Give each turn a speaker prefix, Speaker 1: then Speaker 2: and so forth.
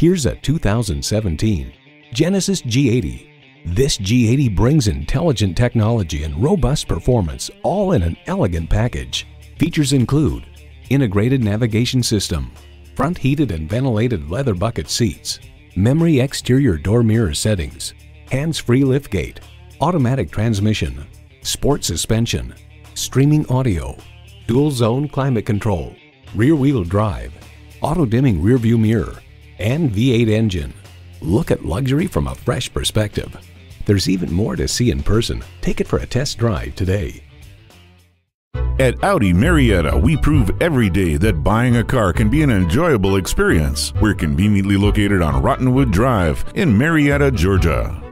Speaker 1: Here's a 2017 Genesis G80. This G80 brings intelligent technology and robust performance all in an elegant package. Features include integrated navigation system, front heated and ventilated leather bucket seats, memory exterior door mirror settings, hands-free liftgate, automatic transmission, sport suspension, streaming audio, dual zone climate control, rear-wheel drive, auto-dimming rear-view mirror, and V8 engine. Look at luxury from a fresh perspective. There's even more to see in person. Take it for a test drive today.
Speaker 2: At Audi Marietta, we prove every day that buying a car can be an enjoyable experience. We're conveniently located on Rottenwood Drive in Marietta, Georgia.